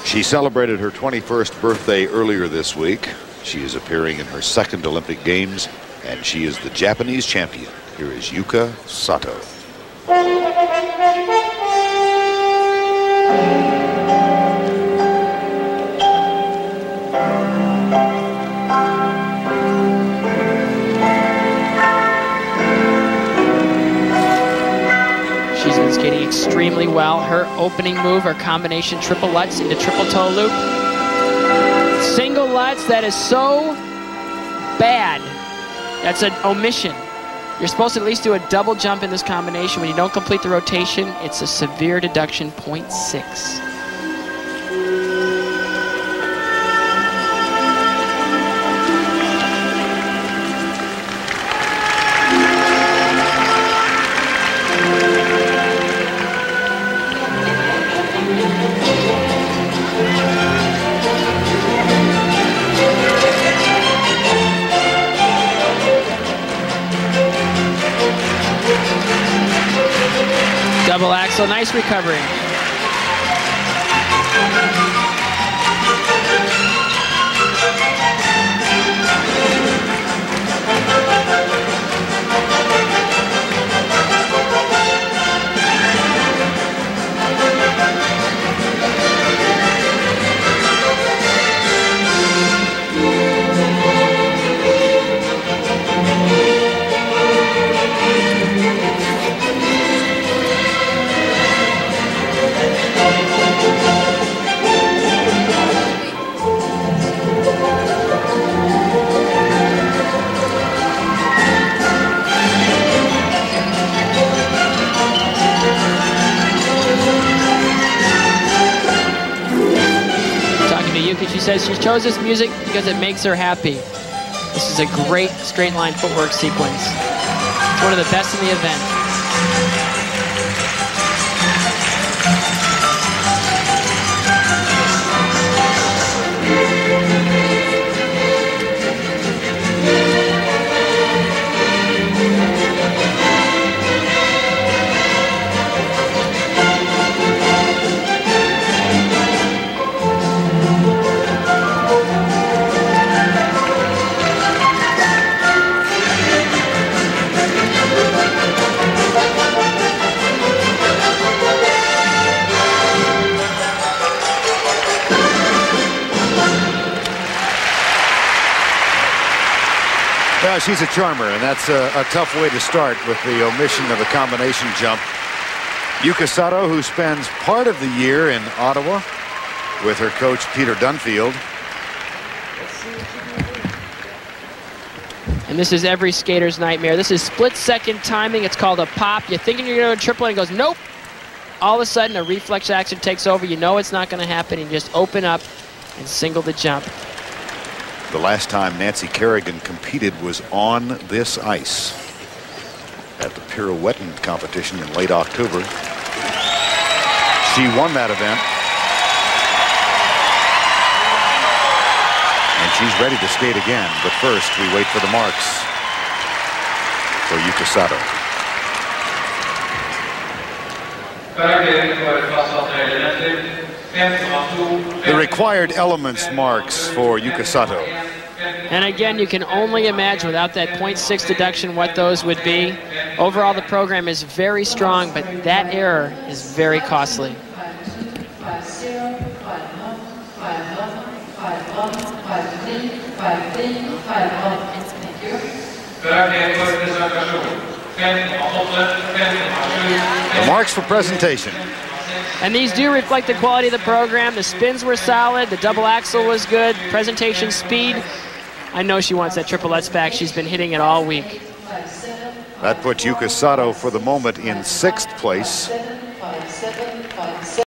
She celebrated her 21st birthday earlier this week. She is appearing in her second Olympic Games, and she is the Japanese champion. Here is Yuka Sato. She's been skating extremely well. Her opening move, her combination triple Lutz into triple toe loop. Single Lutz, that is so bad. That's an omission. You're supposed to at least do a double jump in this combination. When you don't complete the rotation, it's a severe deduction, 0.6. Double axel, nice recovery. She says she chose this music because it makes her happy. This is a great straight line footwork sequence. It's one of the best in the event. Well, she's a charmer, and that's a tough way to start with the omission of a combination jump. Yuka Sato, who spends part of the year in Ottawa with her coach Peter Dunfield. And this is every skater's nightmare. This is split-second timing. It's called a pop. You're thinking you're going to triple, and it goes, nope. All of a sudden, a reflex action takes over. You know it's not going to happen, and you just open up and single the jump. The last time Nancy Kerrigan competed was on this ice at the pirouetting competition in late October. She won that event. And she's ready to skate again. But first, we wait for the marks for Yuka Sato. The required elements marks for Yuka Sato. And again, you can only imagine without that 0.6 deduction what those would be. Overall, the program is very strong, but that error is very costly. The marks for presentation. And these do reflect the quality of the program. The spins were solid. The double axel was good. Presentation speed. I know she wants that triple Lutz back. She's been hitting it all week. That puts Yuka Sato for the moment in 6th place.